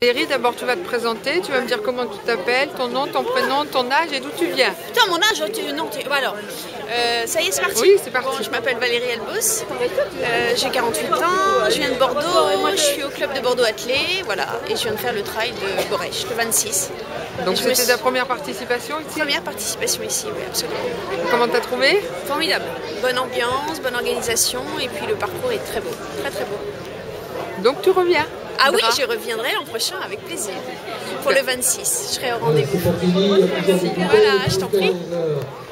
Valérie, d'abord tu vas te présenter, tu vas me dire comment tu t'appelles, ton nom, ton prénom, ton âge et d'où tu viens. Putain, mon âge, non, alors, ça y est, c'est parti. Oui, c'est parti. Bon, je m'appelle Valérie Elbos, j'ai 48 ans, je viens de Bordeaux, je suis au club de Bordeaux Athlé, voilà, et je viens de faire le trail de Borèche, le 26. Donc c'était ta première participation ici? Première participation ici, oui, absolument. Comment t'as trouvé? Formidable, bonne ambiance, bonne organisation, et puis le parcours est très beau, très très beau. Donc tu reviens? Ah oui, je reviendrai l'an prochain avec plaisir. Pour le 26, je serai au rendez-vous. Voilà, je t'en prie.